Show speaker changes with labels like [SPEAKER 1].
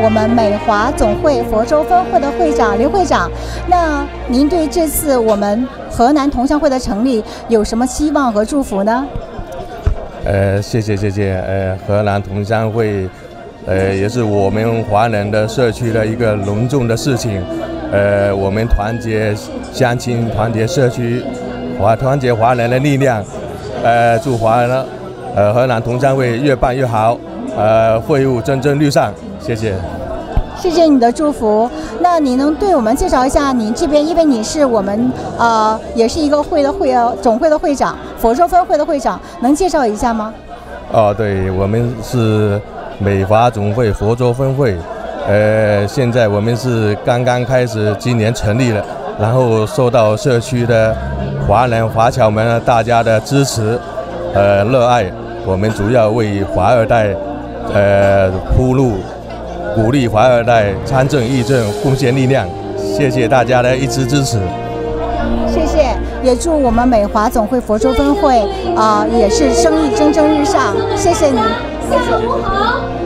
[SPEAKER 1] 我们美华总会佛州分会的会长刘会长。那您对这次我们河南同乡会的成立有什么希望和祝福呢？
[SPEAKER 2] 谢谢。河南同乡会，也是我们华人的社区的一个隆重的事情。我们团结乡亲，团结社区，团结华人的力量。祝河南同乡会越办越好，会务蒸蒸日上。谢谢。
[SPEAKER 1] 谢谢你的祝福。那你能对我们介绍一下你这边，因为你是我们也是一个总会的会长，佛州分会的会长，能介绍一下吗？
[SPEAKER 2] 对，我们是美华总会佛州分会。现在我们是刚刚开始，今年成立了，然后受到社区的华人华侨们大家的支持，热爱。我们主要为华二代铺路，鼓励华二代参政议政，贡献力量。谢谢大家的一直支持。
[SPEAKER 1] 谢谢，也祝我们美华总会佛州分会也是生意蒸蒸日上。谢谢你，谢谢。